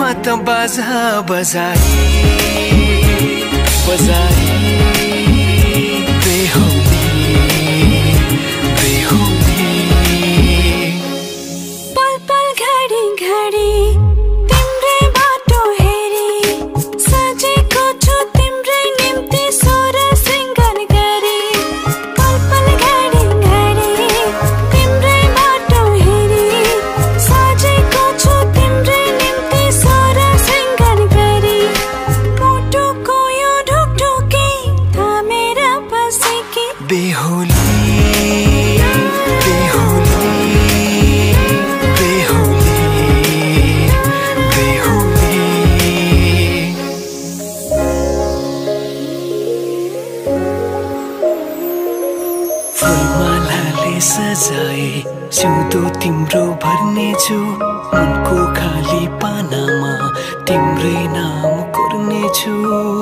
मत बाजा बजाए बजाए बेहुदी बेहुदी पल पल घडी घडी तिम्रै बाटो हेरी सजेको छु तिम्रै निम्ति सोर सिंगार गरी पल पल घडी घडी तिम्रै बाटो हेरी सजेको छु तिम्रै निम्ति सोर सिंगार गरी मुटुको यो ढुकढुकी थामेर बसेकी बेहुली बेहुली बेहुली बेहुली फुलमालाले सजाए सिउँदो तिम्रो भर्नेछु मनको खाली पानामा तिम्रै नाम कोर्नेछु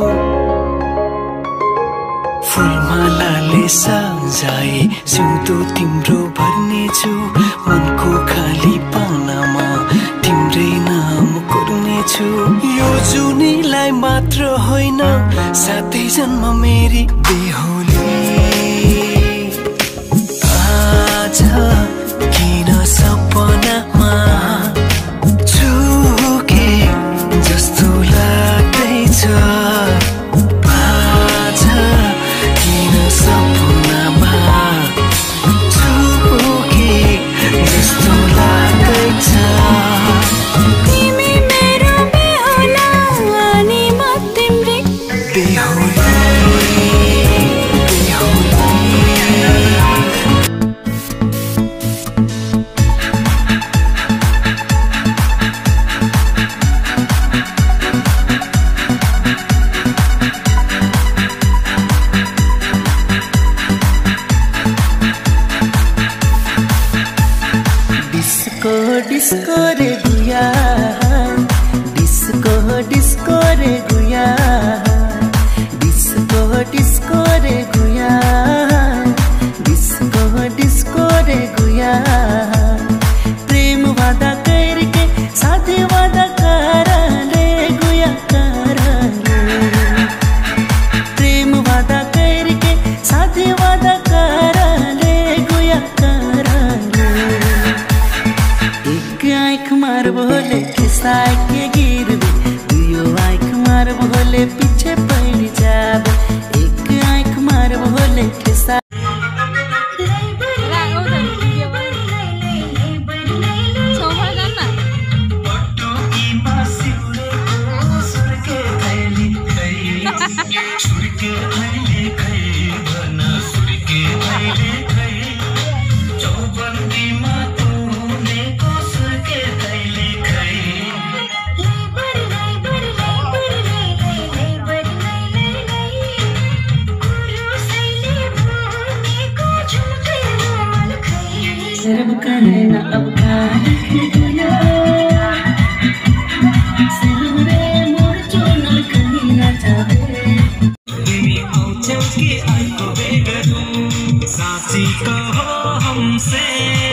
फुलमालाले सजाए सिउँदो तिम्रो भर्नेछु मनको खाली पानामा तिम्रै नाम कोर्नेछु यो जुनीलाई मात्र होइन साथै जन्म मेरी बेहुली आज किन सपनामा छुके जस्तो लाग्दैछ आज किन सपनामा छुके जस्तो लाग्दैछ तिमी मेरो बेहुला अनि म तिम्रै बेहुली डिस्को रे गुया डिस्को डिस्को रे गुया डिस्को डिस्को रे गुया डिस्को डिस्को रे गुया प्रेम वादा करके साथी वादा कराले गुया कराले प्रेम वादा करके साथी वादा कराले गुया कराले एक आँख मार बोले खिसाए के गिरबे दुयो आँख मार बोले पीछे पड़ जाबे एक आँख मार बोले खिसा सर्व करना अब सिरुरे मोर चोनल कहीं ना जावे तिमी आउँछौ कि आइको बेगरू साँची कहो हमसे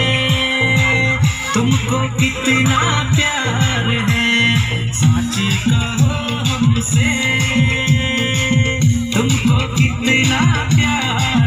तुमको कितना प्यार है साँची कहो हमसे तुमको कितना प्यार